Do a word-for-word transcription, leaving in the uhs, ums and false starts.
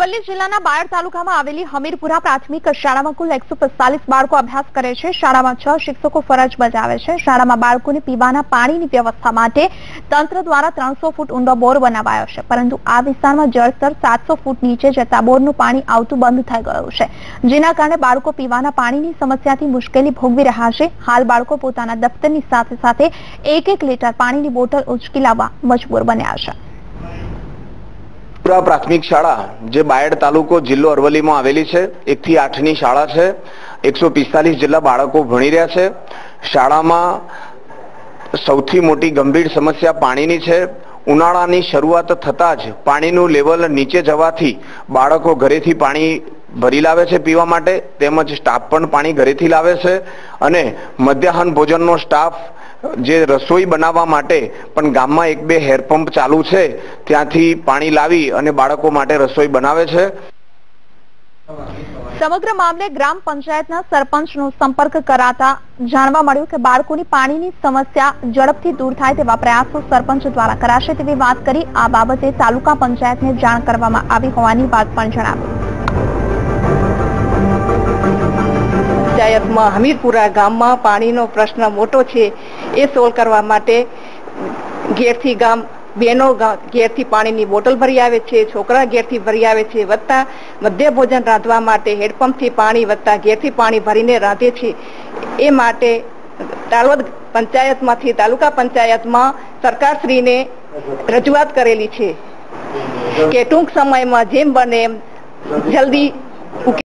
અરવલ્લી જિલ્લાના બાયડ તાલુકામાં આવેલી હમીરપુરા પ્રાથમિક શાળામાં કુલ એકસો પિસ્તાલીસ બાળકો અભ્યાસ કરે છે। શાળામાં છ શિક્ષકો ફરજ બજાવે છે। શાળામાં બાળકોને પીવાના પાણીની વ્યવસ્થા માટે તંત્ર દ્વારા ત્રણસો ફૂટ ઊંડો બોર બનાવાયો છે, પરંતુ આ વિસ્તારમાં જળસ્તર સાતસો ફૂટ નીચે જતા બોરનું પાણી આવતું બંધ થઈ ગયું છે, જેના કારણે બાળકો પીવાના પાણીની સમસ્યાથી મુશ્કેલી ભોગવી રહ્યા છે। હાલ બાળકો પોતાના દફતરની સાથે સાથે એક એક લીટર પાણીની બોટલ ઉંચકી લાવવા મજબૂર બન્યા છે। प्राथमिक शाळा जे बायड तालुको जिल्लो अरवली में आवेली छे। एक थी आठ नी शाळा छे। एक सौ पिस्तालीस जेटला बाळको भणी रह्या छे। शाळामां सौथी मोटी गंभीर समस्या पाणीनी छे। उनाळानी शरूआत थता ज पाणीनुं लेवल नीचे जवाथी बाळको घरेथी पाणी भरी लावे छे पीवा माटे, तेमज स्टाफ पण पाणी घरेथी लावे छे अने मध्याह्न भोजननो स्टाफ जे रसोई बनावा माटे पण गाममां एक बे हेरपंप चालू छे, त्यांथी पाणी लावी अने बाळको माटे रसोई बनावे छे। समग्र मामले ग्राम पंचायतना सरपंचनो संपर्क कराता जाणवा मळ्युं के बाळकोनी पाणीनी समस्या झड़पथी दूर थाय तेवा प्रयासो सरपंच द्वारा कराशे तेवी वात करी। आ बाबते तालुका पंचायतने जाण करवामां आवी होवानी वात पण जणावी। पंचायत में हमीरपुरा गाम में पानी नो प्रश्न मोटो छे, ए सोल्व करवा माटे घेर थी गाम बेनो घेर थी पानी नी बोटल भरी आवे छे, छोकरा घेर थी भरी आवे छे, वत्ता मध्य भोजन रांधवा माटे हेडपंप थी पानी वत्ता घेर थी पानी भरीने रांधे छे। ए माटे तालवद पंचायत मांथी तालुका पंचायत में सरकारश्री ने रजूआत करेली छे के टूंक समय में जेम बने एम जल्दी